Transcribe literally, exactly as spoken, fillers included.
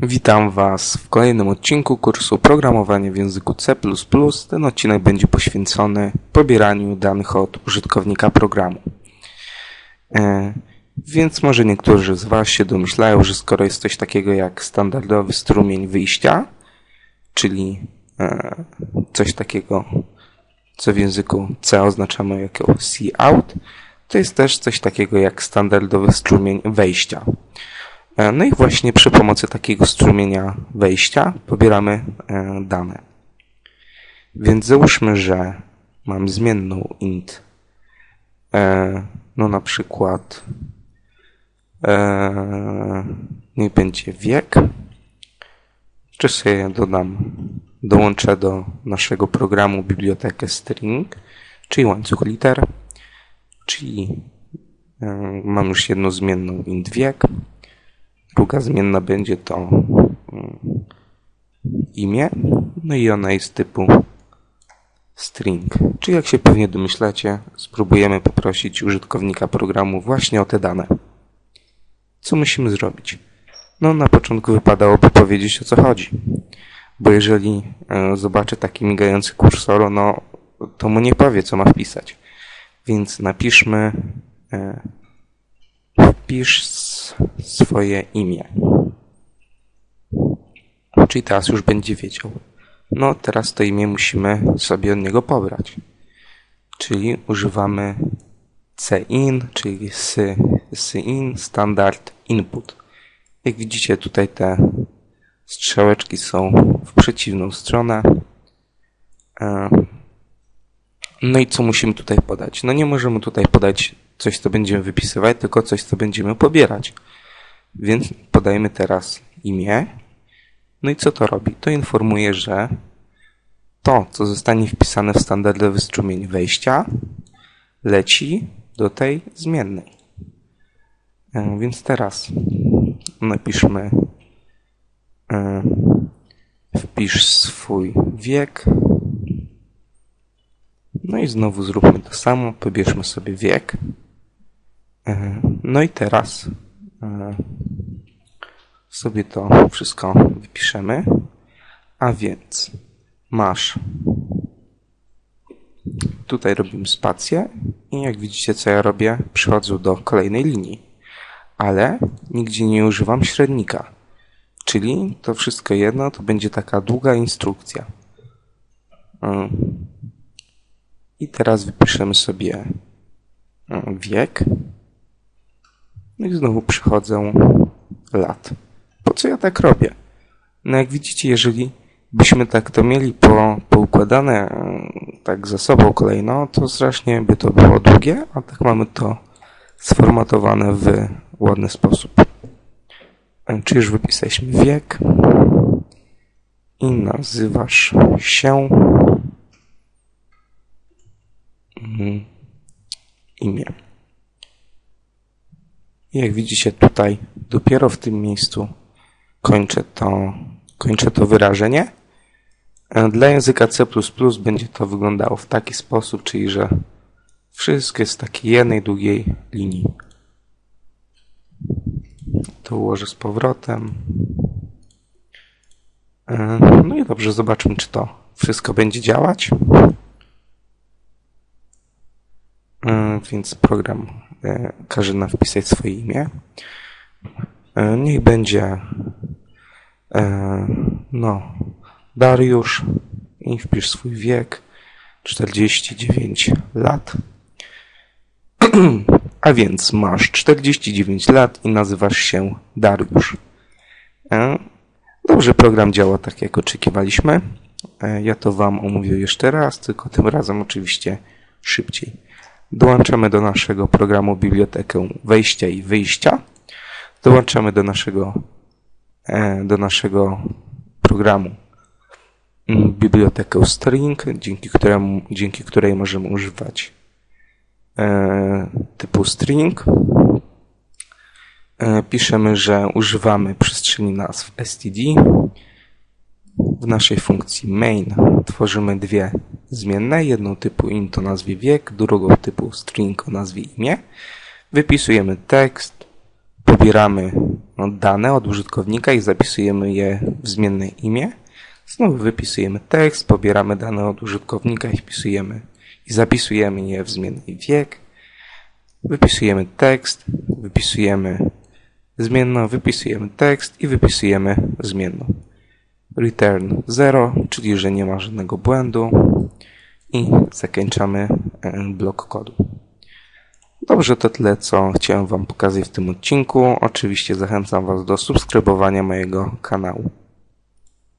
Witam Was w kolejnym odcinku kursu Programowanie w języku C plus plus. Ten odcinek będzie poświęcony pobieraniu danych od użytkownika programu. E, więc może niektórzy z Was się domyślają, że skoro jest coś takiego jak standardowy strumień wyjścia, czyli e, coś takiego, co w języku C oznaczamy jako cout, to jest też coś takiego jak standardowy strumień wejścia. No i właśnie przy pomocy takiego strumienia wejścia pobieramy dane. Więc załóżmy, że mam zmienną int, no na przykład niech będzie wiek, czy sobie dodam, dołączę do naszego programu bibliotekę string, czyli łańcuch liter, czyli mam już jedną zmienną int wiek. Druga zmienna będzie to imię, no i ona jest typu string. Czyli jak się pewnie domyślacie, spróbujemy poprosić użytkownika programu właśnie o te dane. Co musimy zrobić? No na początku wypadałoby powiedzieć, o co chodzi. Bo jeżeli zobaczy taki migający kursor, no to mu nie powie, co ma wpisać. Więc napiszmy wpisz swoje imię. Czyli teraz już będzie wiedział. No teraz to imię musimy sobie od niego pobrać. Czyli używamy cin, czyli cin standard input. Jak widzicie, tutaj te strzałeczki są w przeciwną stronę. No i co musimy tutaj podać? No nie możemy tutaj podać coś, co będziemy wypisywać, tylko coś, co będziemy pobierać. Więc podajemy teraz imię. No i co to robi? To informuje, że to, co zostanie wpisane w standardowy strumień wejścia, leci do tej zmiennej. Więc teraz napiszmy wpisz swój wiek. No i znowu zróbmy to samo. Pobierzmy sobie wiek. No i teraz sobie to wszystko wypiszemy. A więc masz, tutaj robimy spację i jak widzicie, co ja robię, przychodzę do kolejnej linii, ale nigdzie nie używam średnika, czyli to wszystko jedno, to będzie taka długa instrukcja. I teraz wypiszemy sobie wiek. No i znowu przychodzę lat. Po co ja tak robię? No jak widzicie, jeżeli byśmy tak to mieli po, poukładane tak za sobą kolejno, to strasznie by to było długie, a tak mamy to sformatowane w ładny sposób. Czy już wypisaliśmy wiek i nazywasz się imię. I jak widzicie tutaj, dopiero w tym miejscu kończę to, kończę to wyrażenie. Dla języka C plus plus będzie to wyglądało w taki sposób, czyli że wszystko jest w takiej jednej długiej linii. To ułożę z powrotem. No i dobrze, zobaczmy, czy to wszystko będzie działać. Więc program każe nam wpisać swoje imię. Niech będzie no Dariusz i wpisz swój wiek czterdzieści dziewięć lat. A więc masz czterdzieści dziewięć lat i nazywasz się Dariusz. Dobrze, program działa tak, jak oczekiwaliśmy. Ja to Wam omówię jeszcze raz, tylko tym razem oczywiście szybciej. Dołączamy do naszego programu bibliotekę wejścia i wyjścia. Dołączamy do naszego, do naszego programu bibliotekę string, dzięki, któremu, dzięki której możemy używać typu string. Piszemy, że używamy przestrzeni nazw std. W naszej funkcji main tworzymy dwie zmienne, jedną typu int o nazwie wiek, drugą typu string o nazwie imię. Wypisujemy tekst, pobieramy no, dane od użytkownika i zapisujemy je w zmienne imię. Znowu wypisujemy tekst, pobieramy dane od użytkownika i wpisujemy i zapisujemy je w zmienny wiek. Wypisujemy tekst, wypisujemy zmienną, wypisujemy tekst i wypisujemy zmienną. Return zero, czyli że nie ma żadnego błędu i zakończamy blok kodu. Dobrze, to tyle, co chciałem Wam pokazać w tym odcinku. Oczywiście zachęcam Was do subskrybowania mojego kanału.